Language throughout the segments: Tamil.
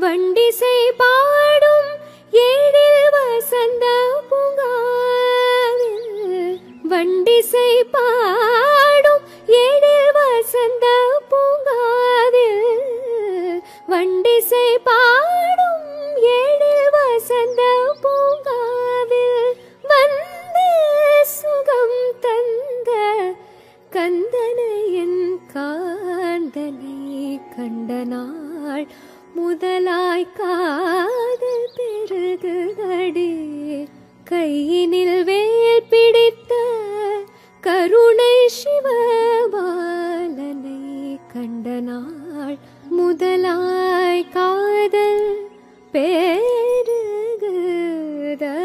வண்டிசை பாடும் ஏழில் வசந்த பூங்காவில் வண்டிசை பாடும் ஏழில் வசந்த பூங்காவில் வண்டிசை பாடும் ஏழில் வசந்த பூங்காவில் வந்து சுகம் தந்த கந்தனையன் காந்தனை கண்ட நாள் முதலாய் காதல் பெருகுதடே கையினில் வேல் பிடித்த கருணை சிவபாலனை கண்ட நாள் முதலாய் காதல் பெருகுதடே.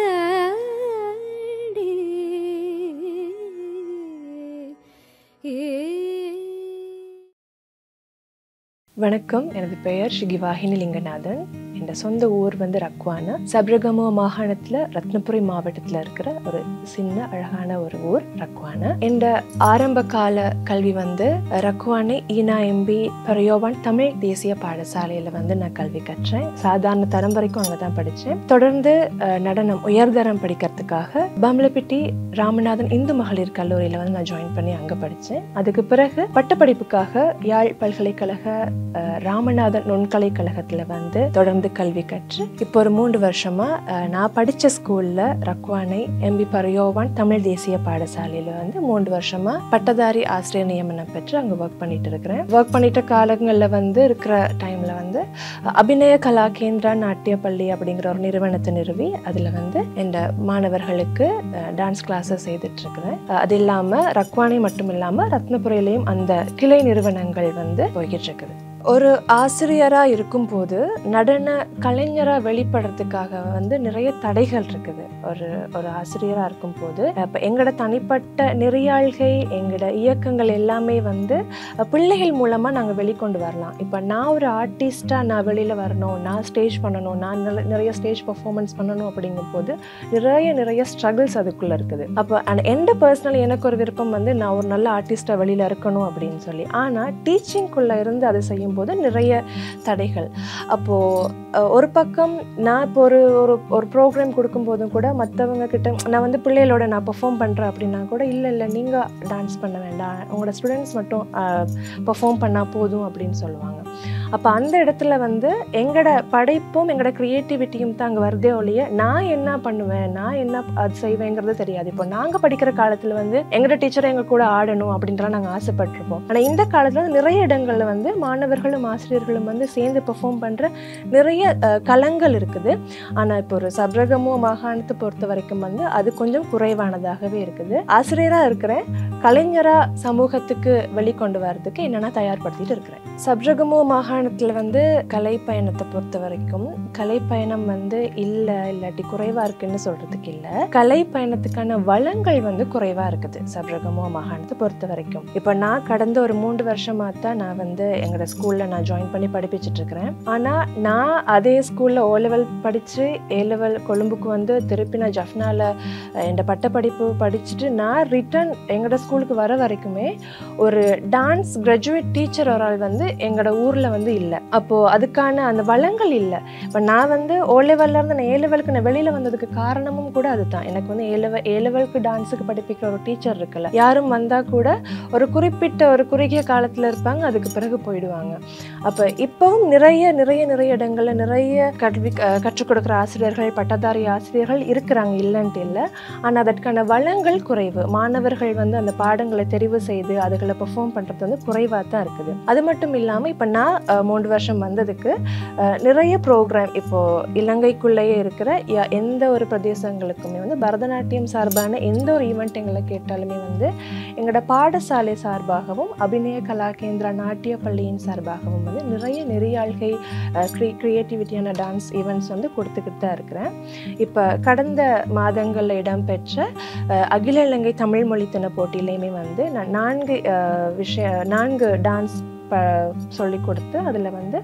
வணக்கம், எனது பெயர் ஸ்ரீகிவாகினி லிங்கநாதன். என் சொந்த ஊர் வந்து ரக்வானா. சப்ரகமுவ மாகாணத்தில் ரத்னபுரி மாவட்டத்தில் இருக்கிற ஒரு சின்ன அழகான ஒரு ஊர் ரக்வானா. என் ஆரம்ப கால கல்வி வந்து ரக்வானை ஈனா எம்பி பரையோவான் தமிழ் தேசிய பாடசாலையில் வந்து நான் கல்வி கற்றேன். சாதாரண தரம் வரைக்கும் அங்கே தான் படித்தேன். தொடர்ந்து நடனம் உயர்தரம் படிக்கிறதுக்காக பம்லப்பிட்டி ராமநாதன் இந்து மகளிர் கல்லூரியில் வந்து நான் ஜாயின் பண்ணி அங்கே படித்தேன். அதுக்கு பிறகு பட்டப்படிப்புக்காக யாழ் பல்கலைக்கழக ராமநாதன் நுண்கலை கழகத்தில் வந்து தொடர்ந்து கல்வி கற்று இப்போ ஒரு 3 வருஷமா நான் படித்த ஸ்கூல்ல ரக்வானை எம்பி பரையோவான் தமிழ் தேசிய பாடசாலையில் வந்து 3 வருஷமா பட்டதாரி ஆசிரியர் நியமனம் பெற்று அங்கே ஒர்க் பண்ணிட்டு இருக்கிறேன். ஒர்க் பண்ணிட்ட காலங்களில் வந்து இருக்கிற டைம்ல வந்து அபிநய கலா கேந்திரா நாட்டிய பள்ளி அப்படிங்கிற ஒரு நிறுவனத்தை நிறுவி அதில் வந்து என் மாணவர்களுக்கு டான்ஸ் கிளாஸஸ் செய்துட்டு இருக்கிறேன். அது இல்லாமல் ரக்வானை மட்டும் இல்லாமல் ரத்னபுரியிலையும் அந்த கிளை நிறுவனங்கள் வந்து போய்கிட்டு இருக்குது. ஒரு ஆசிரியராக இருக்கும்போது நடன கலைஞராக வெளிப்படுறதுக்காக வந்து நிறைய தடைகள் இருக்குது. ஒரு ஆசிரியராக இருக்கும்போது இப்போ எங்களோட தனிப்பட்ட நெறியாள்கை எங்களோட இயக்கங்கள் எல்லாமே வந்து பிள்ளைகள் மூலமாக நாங்கள் வெளிக்கொண்டு வரலாம். இப்போ நான் ஒரு ஆர்டிஸ்டாக நான் வெளியில் வரணும், நான் ஸ்டேஜ் பண்ணணும், நான் நிறைய ஸ்டேஜ் பர்ஃபார்மன்ஸ் பண்ணணும் அப்படிங்கும் போது நிறைய ஸ்ட்ரகிள்ஸ் அதுக்குள்ளே இருக்குது. அப்போ எந்த பர்சனலி எனக்கு ஒரு விருப்பம் வந்து நான் ஒரு நல்ல ஆர்டிஸ்டாக வெளியில் இருக்கணும் அப்படின்னு சொல்லி. ஆனால் டீச்சிங்குள்ளே இருந்து அதை செய்யும் போது நிறைய தடைகள். அப்போது ஒரு பக்கம் நான் இப்போ ஒரு ப்ரோக்ராம் கொடுக்கும்போதும் கூட மற்றவங்க கிட்ட நான் வந்து பிள்ளைகளோட நான் பெர்ஃபார்ம் பண்ணுறேன் அப்படின்னா கூட இல்லை நீங்கள் டான்ஸ் பண்ண வேண்டாம், உங்களோட ஸ்டூடெண்ட்ஸ் மட்டும் பெர்ஃபார்ம் பண்ணால் போதும் அப்படின்னு சொல்லுவாங்க. அப்போ அந்த இடத்துல வந்து எங்களோட படைப்பும் எங்களோட க்ரியேட்டிவிட்டியும் தான் அங்கே வருதே ஒழிய நான் என்ன பண்ணுவேன், நான் என்ன அது செய்வேங்கிறது தெரியாது. இப்போ நாங்கள் படிக்கிற காலத்தில் வந்து எங்களோட டீச்சரை எங்கள் கூட ஆடணும் அப்படின்றலாம் நாங்கள் ஆசைப்பட்டிருப்போம். ஆனால் இந்த காலத்தில் நிறைய இடங்களில் வந்து மாணவர்களும் ஆசிரியர்களும் வந்து சேர்ந்து பெர்ஃபார்ம் பண்ணுற நிறைய களங்கள் இருக்குது. ஆனால் இப்போ ஒரு சப்ரகமுவ மாகாணத்தை பொறுத்த வரைக்கும் வந்து அது கொஞ்சம் குறைவானதாகவே இருக்குது. ஆசிரியராக இருக்கிறேன், கலைஞராக சமூகத்துக்கு வெளிக்கொண்டு வர்றதுக்கு என்னென்னா தயார்படுத்திட்டு இருக்கிறேன். சப்ரகமுவ மாகாணத்தில் வந்து கலை பயணத்தை பொறுத்த வரைக்கும் கலை பயணம் வந்து இல்லாட்டி குறைவாக இருக்குன்னு சொல்கிறதுக்கு இல்லை. கலை பயணத்துக்கான வளங்கள் வந்து குறைவாக இருக்குது சப்ரகமுவ மாகாணத்தை பொறுத்த வரைக்கும். இப்போ நான் கடந்த ஒரு 3 வருஷமாக தான் நான் வந்து எங்களோட ஸ்கூலில் நான் ஜாயின் பண்ணி படிப்பிச்சுட்டு இருக்கிறேன். ஆனால் நான் அதே ஸ்கூலில் O லெவல் படித்து A லெவல் கொழும்புக்கு வந்து திருப்பி நான் ஜஃப்னாவில் என் பட்டப்படிப்பு படிச்சுட்டு நான் ரிட்டர்ன் எங்களோட ஸ்கூலுக்கு வர வரைக்குமே ஒரு டான்ஸ் கிராஜுவேட் டீச்சர் ஒரு ஆள் வந்து எங்களோட ஊரில் வந்து இல்லை. அப்போது அதுக்கான அந்த வளங்கள் இல்லை. இப்போ நான் வந்து O லெவல்லேருந்து நான் A லெவலுக்கு நான் வெளியில் வந்ததுக்கு காரணமும் கூட அதுதான். எனக்கு வந்து A லெவலுக்கு டான்ஸுக்கு படிப்பிக்கிற ஒரு டீச்சர் இருக்குல்ல, யாரும் வந்தால் கூட ஒரு குறிப்பிட்ட ஒரு குறுகிய காலத்தில் இருப்பாங்க, அதுக்கு பிறகு போயிடுவாங்க. அப்போ இப்போவும் நிறைய இடங்களில் நிறைய கற்றுக் கொடுக்குற ஆசிரியர்கள், பட்டதாரி ஆசிரியர்கள் இருக்கிறாங்க, இல்லைன்ட்டு இல்லை. ஆனால் அதற்கான வளங்கள் குறைவு. மாணவர்கள் வந்து அந்த பாடங்களை தெரிவு செய்து அதுகளை பெர்ஃபார்ம் பண்ணுறது வந்து குறைவாக தான் இருக்குது. அது மட்டும் இல்லாமல் இப்போ நான் 3 வருஷம் வந்ததுக்கு நிறைய ப்ரோக்ராம் இப்போது இலங்கைக்குள்ளேயே இருக்கிற எந்த ஒரு பிரதேசங்களுக்குமே வந்து பரதநாட்டியம் சார்பான எந்த ஒரு ஈவெண்ட் எங்களை கேட்டாலுமே வந்து எங்களோட பாடசாலை சார்பாகவும் அபிநய கலா கேந்திரா நாட்டிய பள்ளியின் சார்பாகவும் வந்து நிறைய நெறியாள்கை கிரியேட்டிவிட்டியான டான்ஸ் ஈவெண்ட்ஸ் வந்து கொடுத்துக்கிட்டு தான் இருக்கிறேன். இப்போ கடந்த மாதங்களில் இடம்பெற்ற அகில இலங்கை தமிழ் மொழி தின போட்டியிலையுமே வந்து நான் 4 டான்ஸ் சொல்லி கொடுத்து அதில் வந்து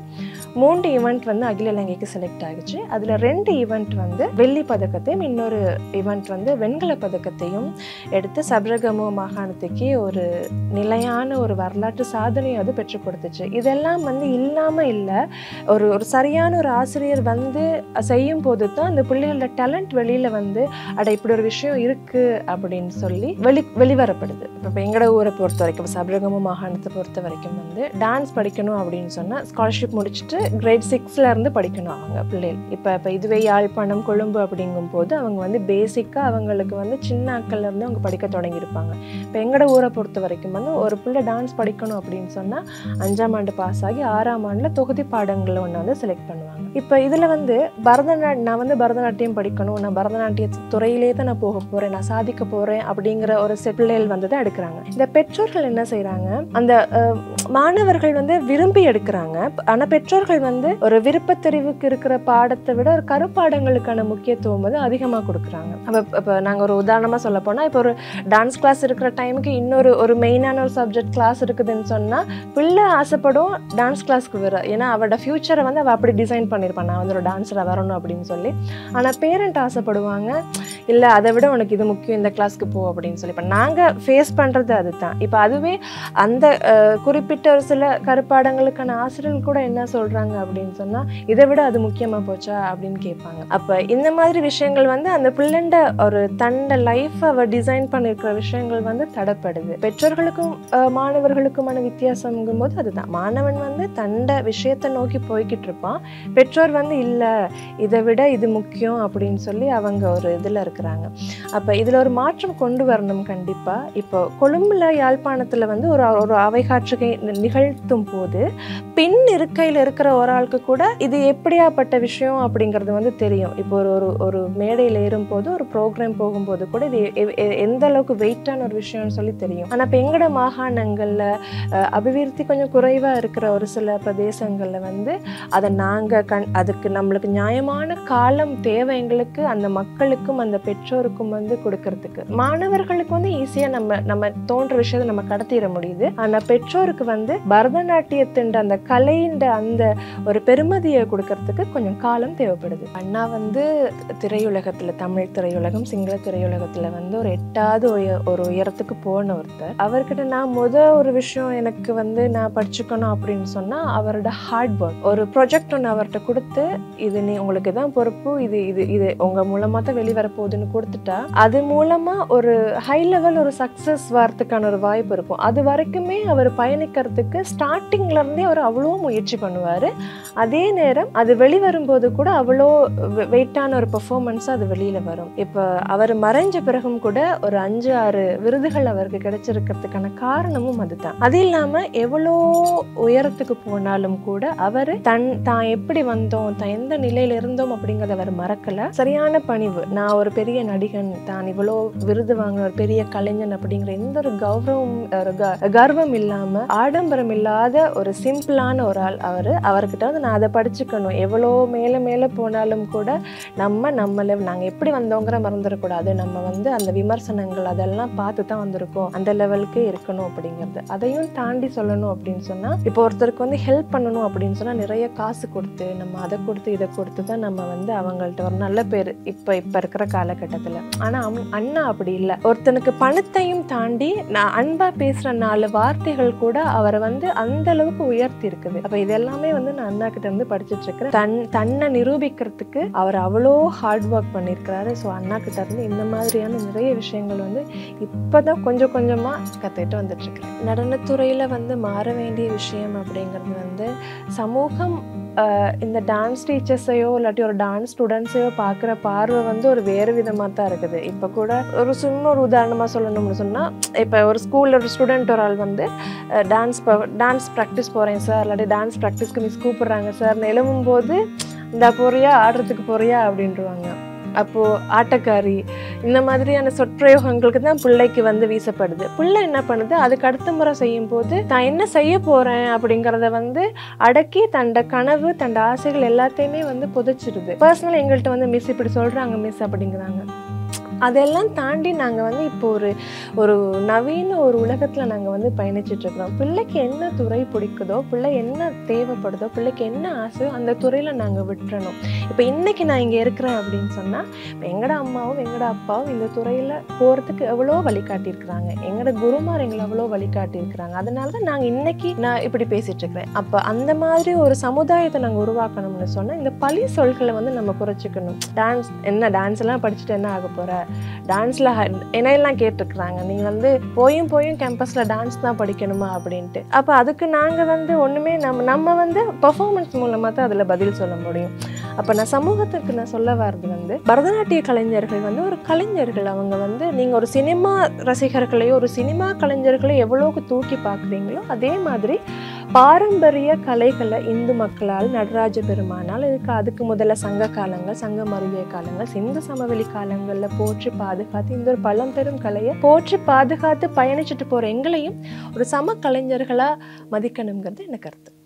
3 ஈவெண்ட் வந்து அகில இலங்கைக்கு செலக்ட் ஆகிச்சு. அதில் 2 ஈவெண்ட் வந்து வெள்ளி பதக்கத்தையும் இன்னொரு ஈவெண்ட் வந்து வெண்கல பதக்கத்தையும் எடுத்து சப்ரகமுவ மாகாணத்துக்கே ஒரு நிலையான ஒரு வரலாற்று சாதனையை அது பெற்றுக் கொடுத்துச்சு. இதெல்லாம் வந்து இல்லாமல் இல்லை, ஒரு சரியான ஒரு ஆசிரியர் வந்து செய்யும் போது தான் அந்த பிள்ளைகளோட டேலண்ட் வெளியில் வந்து இப்படி ஒரு விஷயம் இருக்குது அப்படின்னு சொல்லி வெளிவரப்படுது. இப்போ எங்களோட ஊரை பொறுத்த வரைக்கும், சப்ரகமுவ மாகாணத்தை பொறுத்த வரைக்கும் வந்து டான்ஸ் படிக்கணும் அப்படின்னு சொன்னால் ஸ்காலர்ஷிப் முடிச்சுட்டு கிரேட் 6ல இருந்து படிக்கணும் அவங்க பிள்ளைகள். இப்போ இதுவே யாழ்ப்பாணம் கொழும்பு அப்படிங்கும் போது அவங்க வந்து பேசிக்காக அவங்களுக்கு வந்து சின்ன ஆட்கள்ல இருந்து அவங்க படிக்க தொடங்கியிருப்பாங்க. இப்போ எங்களோட ஊரை பொறுத்த வரைக்கும் வந்து ஒரு பிள்ளை டான்ஸ் படிக்கணும் அப்படின்னு சொன்னால் 5ஆம் ஆண்டு பாஸ் ஆகி 6ஆம் ஆண்டில் தொகுதி பாடங்களை ஒன்று வந்து செலக்ட் பண்ணுவாங்க. இப்போ இதில் வந்து நான் வந்து பரதநாட்டியம் படிக்கணும், நான் பரதநாட்டிய துறையிலே தான் நான் போக போகிறேன், நான் சாதிக்க போகிறேன் அப்படிங்கிற ஒரு பிள்ளைகள் வந்து தான் எடுக்கிறாங்க. இந்த பெற்றோர்கள் என்ன செய்கிறாங்க, அந்த மாணவர்கள் வந்து விரும்பி எடுக்கிறாங்க. ஆனால் பெற்றோர்கள் வந்து ஒரு விருப்பத்தெரிவுக்கு இருக்கிற பாடத்தை விட ஒரு கருப்பாடங்களுக்கான முக்கியத்துவம் வந்து அதிகமாக கொடுக்குறாங்க. இப்போ நாங்கள் ஒரு உதாரணமாக சொல்ல போனால், இப்போ ஒரு டான்ஸ் கிளாஸ் இருக்கிற டைமுக்கு இன்னொரு மெயினான ஒரு சப்ஜெக்ட் கிளாஸ் இருக்குதுன்னு சொன்னால் பிள்ளை ஆசைப்படும் டான்ஸ் கிளாஸ்க்கு வர. ஏன்னா அவளோட ஃபியூச்சரை வந்து அவள் அப்படி டிசைன் பண்ணியிருப்பான், நான் வந்து ஒரு டான்ஸராக வரணும் அப்படின்னு சொல்லி. ஆனால் பேரண்ட் ஆசைப்படுவாங்க, இல்லை அதை விட உனக்கு இது முக்கியம், இந்த கிளாஸ்க்கு போ அப்படின்னு சொல்லி. இப்போ நாங்கள் ஃபேஸ் பண்ணுறது அதுதான். இப்போ அதுவே அந்த குறிப்பிட்ட ஒரு சில கருப்பாடங்களுக்கான ஆசிரியர்கள் கூட என்ன சொல்கிறாங்க அப்படின்னு சொன்னால், இதை விட அது முக்கியமாக போச்சா அப்படின்னு கேட்பாங்க. அப்போ இந்த மாதிரி விஷயங்கள் வந்து அந்த பிள்ளைண்ட ஒரு தண்ட லைஃப்பை அவள் டிசைன் பண்ணியிருக்கிற விஷயங்கள் வந்து தடைப்படுது. பெற்றோர்களுக்கும் மாணவர்களுக்குமான வித்தியாசங்கும் போது அதுதான், மாணவன் வந்து தண்ட விஷயத்தை நோக்கி போய்கிட்டு இருப்பான், பெற்றோர் வந்து இல்லை இதை விட இது முக்கியம் அப்படின்னு சொல்லி அவங்க ஒரு இதில் இருக்கிறாங்க. அப்போ இதில் ஒரு மாற்றம் கொண்டு வரணும் கண்டிப்பாக. இப்போ கொழும்புல யாழ்ப்பாணத்தில் வந்து ஒரு அவை காட்சிகை நிகழ்த்தும் போது பின் இருக்கையில் இருக்கிற ஒரு ஆளுக்கு கூட இது எப்படியாப்பட்ட விஷயம் அப்படிங்கிறது வந்து தெரியும். இப்போ ஒரு மேடையில் ஏறும்போது ஒரு ப்ரோக்ராம் போகும்போது கூட இது எந்த அளவுக்கு வெயிட்டான ஒரு விஷயம்னு சொல்லி தெரியும். ஆனால் இப்போ எங்களோட மாகாணங்களில் அபிவிருத்தி கொஞ்சம் குறைவாக இருக்கிற ஒரு சில பிரதேசங்களில் வந்து அதை நாங்கள் அதுக்கு நம்மளுக்கு நியாயமான காலம் தேவை எங்களுக்கு, அந்த மக்களுக்கும் அந்த பெற்றோருக்கும் வந்து கொடுக்கறதுக்கு. மாணவர்களுக்கு வந்து ஈஸியாக நம்ம தோன்ற விஷயத்தை நம்ம கடத்திட முடியுது. ஆனால் பெற்றோருக்கு வந்து பரதநாட்டியத்தின் அந்த கலையின் அந்த ஒரு பெருமதியை கொடுக்கறதுக்கு கொஞ்சம் காலம் தேவைப்படுது. அண்ணா வந்து திரையுலகத்தில், தமிழ் திரையுலகம், சிங்கள திரையுலகத்தில் வந்து ஒரு 8வது ஒரு உயரத்துக்கு போன ஒருத்தர். அவர்கிட்ட நான் ஒரு விஷயம் எனக்கு வந்து நான் படிச்சுக்கணும் அப்படின்னு சொன்னால், அவரோட ஹார்ட் ஒர்க், ஒரு ப்ரொஜெக்ட் ஒன்று அவர்கிட்ட கொடுத்து, இது நீ உங்களுக்கு தான் பொறுப்பு, இது உங்கள் மூலமாக தான் வெளிவரப்போகுதுன்னு கொடுத்துட்டா அது மூலமாக ஒரு ஹை லெவல் ஒரு சக்ஸஸ் வரத்துக்கான ஒரு வாய்ப்பு இருக்கும். அது வரைக்குமே அவர் பயணிக்கிறதுக்கு ஸ்டார்டிங்லேருந்தே அவர் அவ்வளோ முயற்சி பண்ணுவார். அதே நேரம் அது வெளிவரும்போது கூட அவ்வளோ வெயிட்டான ஒரு பெர்ஃபார்மன்ஸாக அது வெளியில் வரும். இப்போ அவர் மறைஞ்ச பிறகும் கூட ஒரு 5-6 விருதுகள் அவருக்கு கிடைச்சிருக்கிறதுக்கான காரணமும் அதுதான். அது இல்லாமல் எவ்வளோ உயரத்துக்கு போனாலும் கூட அவர் தான் எப்படி வந்தோம், தான் எந்த நிலையில இருந்தோம் அப்படிங்கிறத அவர் மறக்கல. சரியான பணிவு, நான் ஒரு பெரிய நடிகன், தான் இவ்வளோ விருது வாங்கின ஒரு பெரிய கலைஞன் அப்படிங்கிற எந்த ஒரு கர்வம் இல்லாம, ஆடம்பரம் இல்லாத ஒரு சிம்பிளான ஒரு ஆள் அவர்கிட்ட வந்து நான் அதை படிச்சுக்கணும். எவ்வளோ மேலே போனாலும் கூட நம்மள நாங்கள் எப்படி வந்தோங்கிற மறந்துடக்கூடாது, நம்ம வந்து அந்த விமர்சனங்கள் அதெல்லாம் பார்த்து தான் வந்திருக்கோம், அந்த லெவலுக்கு இருக்கணும் அப்படிங்கிறது. அதையும் தாண்டி சொல்லணும் அப்படின்னு சொன்னா, இப்போ ஒருத்தருக்கு வந்து ஹெல்ப் பண்ணணும் அப்படின்னு சொன்னா நிறைய காசு கொடுத்து, நம்ம அதை கொடுத்து இதை கொடுத்து தான் நம்ம வந்து அவங்கள்ட்ட ஒரு நல்ல பேர் இப்போ இருக்கிற காலகட்டத்தில். ஆனால் அண்ணா அப்படி இல்லை. ஒருத்தனுக்கு பணத்தையும் தாண்டி நான் அன்பா பேசுற 4 வார்த்தைகள் கூட அவரை வந்து அந்த அளவுக்கு உயர்த்தி இருக்குது. அப்போ இதெல்லாமே வந்து நான் அண்ணா கிட்ட இருந்து படிச்சுட்டு இருக்கிறேன். தன்னை நிரூபிக்கிறதுக்கு அவர் அவ்வளோ ஹார்ட் ஒர்க் பண்ணியிருக்கிறாரு. ஸோ அண்ணா கிட்ட இருந்து இந்த மாதிரியான நிறைய விஷயங்கள் வந்து இப்போதான் கொஞ்சம் கொஞ்சமா கற்றுட்டு வந்துட்டு இருக்கிறேன். நடனத்துறையில் வந்து மாற வேண்டிய விஷயம் அப்படிங்கிறது வந்து சமூகம் இந்த டான்ஸ் டீச்சர்ஸையோ இல்லாட்டி ஒரு டான்ஸ் ஸ்டூடெண்ட்ஸையோ பார்க்குற பார்வை வந்து ஒரு வேறு விதமாக தான் இருக்குது. இப்போ கூட ஒரு உதாரணமாக சொல்லணும்னு சொன்னால், இப்போ ஒரு ஸ்கூலில் ஒரு ஸ்டூடெண்ட் ஒரு ஆள் வந்து டான்ஸ் ப்ராக்டிஸ் போகிறேன் சார், இல்லாட்டி டான்ஸ் ப்ராக்டிஸ்க்கு மிஸ் கூப்பிட்றாங்க சார்னு எழும்பும்போது, இந்த போறியா ஆடுறதுக்கு போறியா அப்படின்ட்டுருவாங்க. அப்போது ஆட்டக்காரி இந்த மாதிரியான சொற்பிரயோகங்களுக்கு தான் பிள்ளைக்கு வந்து வீசப்படுது. பிள்ளை என்ன பண்ணுது, அதுக்கு அடுத்த முறை செய்யும் போது நான் என்ன செய்ய போகிறேன் அப்படிங்கிறத வந்து அடக்கி தண்ட கனவு தண்ட ஆசைகள் எல்லாத்தையுமே வந்து புதைச்சிருது. பர்சனலாக எங்கள்கிட்ட வந்து மிஸ் இப்படி சொல்கிறாங்க மிஸ் அப்படிங்கிறாங்க. அதெல்லாம் தாண்டி நாங்கள் வந்து இப்போ ஒரு நவீன ஒரு உலகத்தில் நாங்கள் வந்து பயணிச்சிட்ருக்கிறோம். பிள்ளைக்கு என்ன துறை பிடிக்குதோ, பிள்ளை என்ன தேவைப்படுதோ, பிள்ளைக்கு என்ன ஆசையோ அந்த துறையில் நாங்கள் விட்டுறணும். இப்போ இன்றைக்கி நான் இங்கே இருக்கிறேன் அப்படின்னு சொன்னால் எங்களோட அம்மாவும் எங்களோட அப்பாவும் இந்த துறையில் போகிறதுக்கு எவ்வளோ வழிகாட்டியிருக்கிறாங்க, எங்களோட குருமார் எங்களை எவ்வளோ வழிகாட்டியிருக்கிறாங்க. அதனால தான் நாங்கள் இன்றைக்கி நான் இப்படி பேசிகிட்ருக்கிறேன். அப்போ அந்த மாதிரி ஒரு சமுதாயத்தை நாங்கள் உருவாக்கணும்னு சொன்னால் இந்த பழி சொல்களை வந்து நம்ம குறைச்சிக்கணும். டான்ஸ் எல்லாம் படிச்சுட்டு என்ன ஆக போகிற, டான்ஸில் என்னையெல்லாம் கேட்டிருக்கிறாங்க, நீங்கள் வந்து போயும் கேம்பஸில் டான்ஸ் தான் படிக்கணுமா அப்படின்ட்டு. அப்போ அதுக்கு நாங்கள் வந்து ஒன்றுமே நம்ம வந்து பர்ஃபார்மன்ஸ் மூலமாக தான் அதில் பதில் சொல்ல முடியும். அப்போ நான் சமூகத்துக்கு நான் சொல்ல வர்றது வந்து பரதநாட்டிய கலைஞர்கள் வந்து ஒரு கலைஞர்கள். அவங்க வந்து நீங்கள் ஒரு சினிமா ரசிகர்களையோ ஒரு சினிமா கலைஞர்களையோ எவ்வளோக்கு தூக்கி பார்க்குறீங்களோ அதே மாதிரி பாரம்பரிய கலைகளை இந்து மக்களால், நடராஜ பெருமானால், அதுக்கு முதல்ல சங்க காலங்கள், சங்க மருவிய காலங்கள், சிந்து சமவெளி காலங்களில் போற்றி பாதுகாத்து இந்த ஒரு பழம்பெரும் கலையை போற்றி பாதுகாத்து பயணிச்சுட்டு போகிற எங்களையும் ஒரு சம கலைஞர்களாக மதிக்கணுங்கிறது எனக்கு கருத்து.